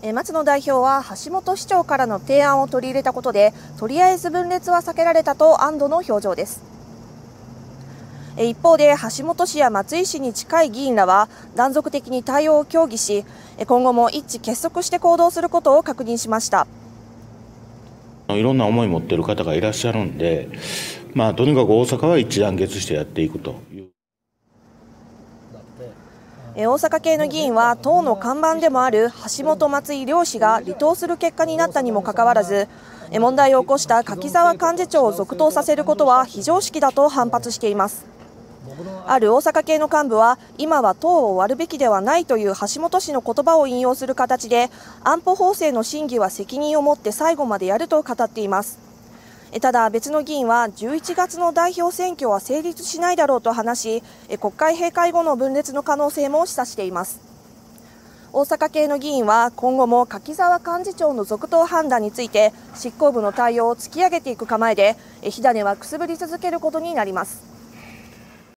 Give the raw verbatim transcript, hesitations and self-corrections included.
え松野代表は橋本市長からの提案を取り入れたことで、とりあえず分裂は避けられたと安堵の表情です。え一方で橋本氏や松井氏に近い議員らは断続的に対応を協議し、今後も一致結束して行動することを確認しました。 いろんな思い持っている方がいらっしゃるんで、まあ、とにかく大阪は一致団結してやっていくという。 大阪系の議員は党の看板でもある橋本松井両氏が離党する結果になったにもかかわらず、問題を起こした柿沢幹事長を続投させることは非常識だと反発しています。ある大阪系の幹部は、今は党を割るべきではないという橋本氏の言葉を引用する形で、安保法制の審議は責任を持って最後までやると語っています。ただ別の議員はじゅういちがつの代表選挙は成立しないだろうと話し、国会閉会後の分裂の可能性も示唆しています。大阪系の議員は今後も柿沢幹事長の続投判断について執行部の対応を突き上げていく構えで、火種はくすぶり続けることになります。